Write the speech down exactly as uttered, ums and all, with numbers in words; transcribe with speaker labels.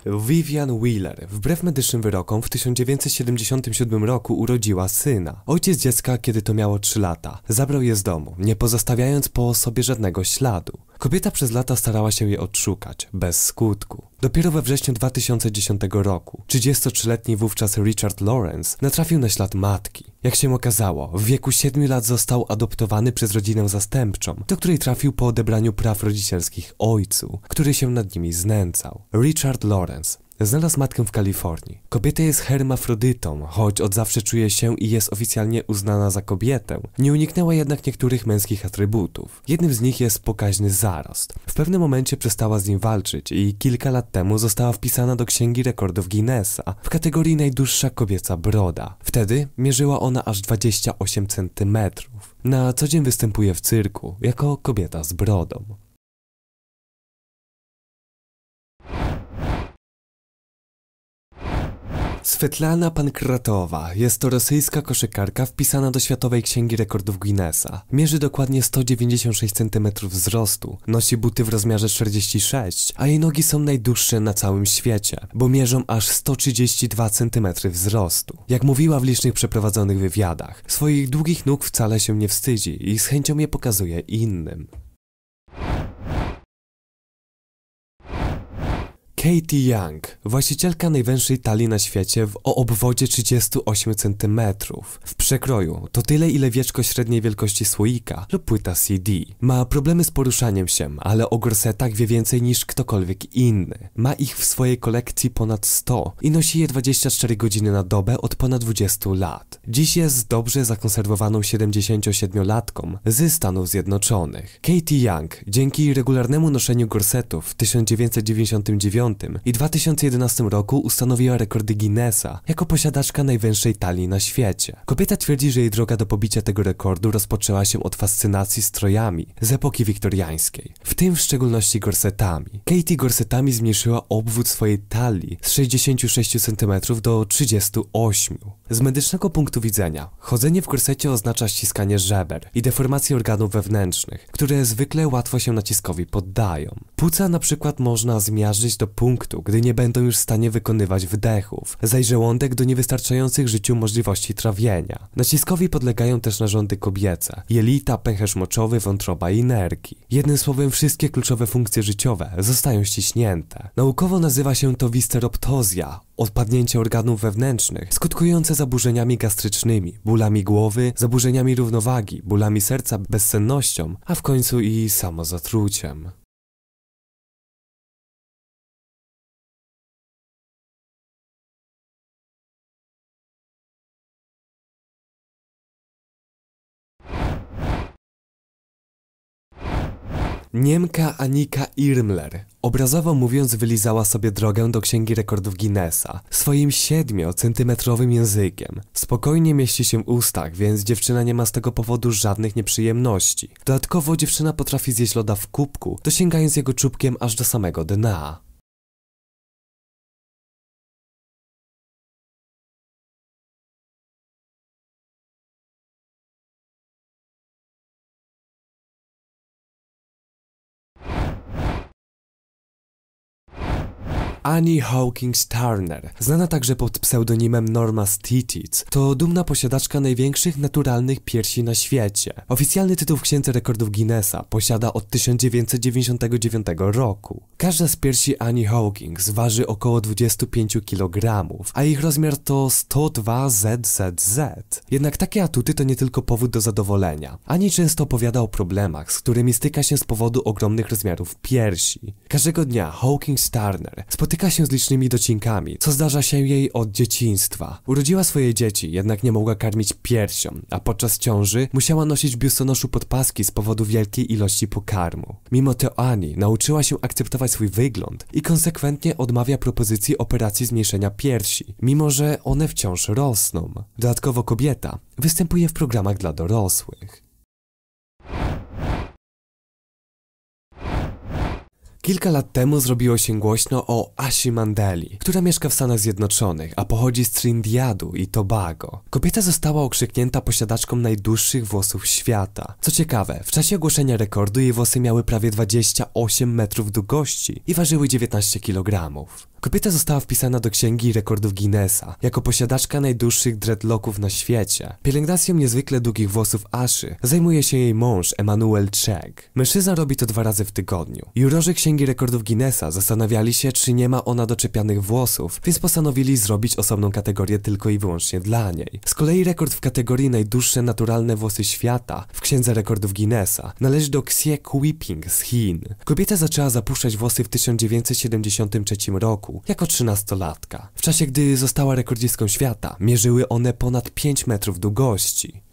Speaker 1: Vivian Wheeler, wbrew medycznym wyrokom, w tysiąc dziewięćset siedemdziesiątym siódmym roku urodziła syna. Ojciec dziecka, kiedy to miało trzy lata, zabrał je z domu, nie pozostawiając po sobie żadnego śladu. Kobieta przez lata starała się je odszukać, bez skutku. Dopiero we wrześniu dwa tysiące dziesiątego roku trzydziestotrzyletni wówczas Richard Lawrence natrafił na ślad matki. Jak się okazało, w wieku siedmiu lat został adoptowany przez rodzinę zastępczą, do której trafił po odebraniu praw rodzicielskich ojcu, który się nad nimi znęcał. Richard Lawrence znalazł matkę w Kalifornii. Kobieta jest hermafrodytą, choć od zawsze czuje się i jest oficjalnie uznana za kobietę. Nie uniknęła jednak niektórych męskich atrybutów. Jednym z nich jest pokaźny zarost. W pewnym momencie przestała z nim walczyć i kilka lat temu została wpisana do Księgi Rekordów Guinnessa w kategorii najdłuższa kobieca broda. Wtedy mierzyła ona aż dwadzieścia osiem centymetrów. Na co dzień występuje w cyrku jako kobieta z brodą. Svetlana Pankratowa jest to rosyjska koszykarka wpisana do Światowej Księgi Rekordów Guinnessa. Mierzy dokładnie sto dziewięćdziesiąt sześć centymetrów wzrostu, nosi buty w rozmiarze czterdzieści sześć, a jej nogi są najdłuższe na całym świecie, bo mierzą aż sto trzydzieści dwa centymetry wzrostu. Jak mówiła w licznych przeprowadzonych wywiadach, swoich długich nóg wcale się nie wstydzi i z chęcią je pokazuje innym. Katie Young, właścicielka najwęższej talii na świecie w o obwodzie trzydziestu ośmiu centymetrów. W przekroju to tyle, ile wieczko średniej wielkości słoika lub płyta C D. Ma problemy z poruszaniem się, ale o gorsetach wie więcej niż ktokolwiek inny. Ma ich w swojej kolekcji ponad sto i nosi je dwadzieścia cztery godziny na dobę od ponad dwudziestu lat. Dziś jest dobrze zakonserwowaną siedemdziesięciosiomiolatką ze Stanów Zjednoczonych. Katie Young dzięki regularnemu noszeniu gorsetów w tysiąc dziewięćset dziewięćdziesiątym dziewiątym i dwa tysiące jedenastym roku ustanowiła rekordy Guinnessa jako posiadaczka najwęższej talii na świecie. Kobieta twierdzi, że jej droga do pobicia tego rekordu rozpoczęła się od fascynacji strojami z epoki wiktoriańskiej, w tym w szczególności gorsetami. Katie gorsetami zmniejszyła obwód swojej talii z sześćdziesięciu sześciu centymetrów do trzydziestu ośmiu. Z medycznego punktu widzenia chodzenie w gorsecie oznacza ściskanie żeber i deformację organów wewnętrznych, które zwykle łatwo się naciskowi poddają. Płuca na przykład można zmiażdżyć do punktu, gdy nie będą już w stanie wykonywać wdechów, zaś żołądek do niewystarczających życiu możliwości trawienia. Naciskowi podlegają też narządy kobiece, jelita, pęcherz moczowy, wątroba i nerki. Jednym słowem, wszystkie kluczowe funkcje życiowe zostają ściśnięte. Naukowo nazywa się to wisteroptozja, odpadnięcie organów wewnętrznych, skutkujące zaburzeniami gastrycznymi, bólami głowy, zaburzeniami równowagi, bólami serca, bezsennością, a w końcu i samozatruciem. Niemka Annika Irmler, obrazowo mówiąc, wylizała sobie drogę do Księgi Rekordów Guinnessa swoim siedmiocentymetrowym językiem. Spokojnie mieści się w ustach, więc dziewczyna nie ma z tego powodu żadnych nieprzyjemności. Dodatkowo dziewczyna potrafi zjeść loda w kubku, dosięgając jego czubkiem aż do samego dna. Annie Hawkins Turner, znana także pod pseudonimem Norma Stitich, to dumna posiadaczka największych naturalnych piersi na świecie. Oficjalny tytuł w Księdze Rekordów Guinnessa posiada od tysiąc dziewięćset dziewięćdziesiątego dziewiątego roku. Każda z piersi Annie Hawkins waży około dwadzieścia pięć kilogramów, a ich rozmiar to sto dwa Z Z Z. Jednak takie atuty to nie tylko powód do zadowolenia. Annie często opowiada o problemach, z którymi styka się z powodu ogromnych rozmiarów piersi. Każdego dnia Hawkins Turner spotyka się z licznymi docinkami, co zdarza się jej od dzieciństwa. Urodziła swoje dzieci, jednak nie mogła karmić piersią, a podczas ciąży musiała nosić w biustonoszu podpaski z powodu wielkiej ilości pokarmu. Mimo to Annie nauczyła się akceptować swój wygląd i konsekwentnie odmawia propozycji operacji zmniejszenia piersi, mimo że one wciąż rosną. Dodatkowo kobieta występuje w programach dla dorosłych. Kilka lat temu zrobiło się głośno o Ashi Mandeli, która mieszka w Stanach Zjednoczonych, a pochodzi z Trinidadu i Tobago. Kobieta została okrzyknięta posiadaczką najdłuższych włosów świata. Co ciekawe, w czasie ogłoszenia rekordu jej włosy miały prawie dwadzieścia osiem metrów długości i ważyły dziewiętnaście kilogramów. Kobieta została wpisana do Księgi Rekordów Guinnessa jako posiadaczka najdłuższych dreadlocków na świecie. Pielęgnacją niezwykle długich włosów Aszy zajmuje się jej mąż Emanuel Czech. Mężczyzna robi to dwa razy w tygodniu. Jurorzy Księgi Rekordów Guinnessa zastanawiali się, czy nie ma ona doczepianych włosów, więc postanowili zrobić osobną kategorię tylko i wyłącznie dla niej. Z kolei rekord w kategorii najdłuższe naturalne włosy świata w Księdze Rekordów Guinnessa należy do Xie Kuiping z Chin. Kobieta zaczęła zapuszczać włosy w tysiąc dziewięćset siedemdziesiątym trzecim roku jako trzynastolatka. W czasie, gdy została rekordzistką świata, mierzyły one ponad pięć metrów długości.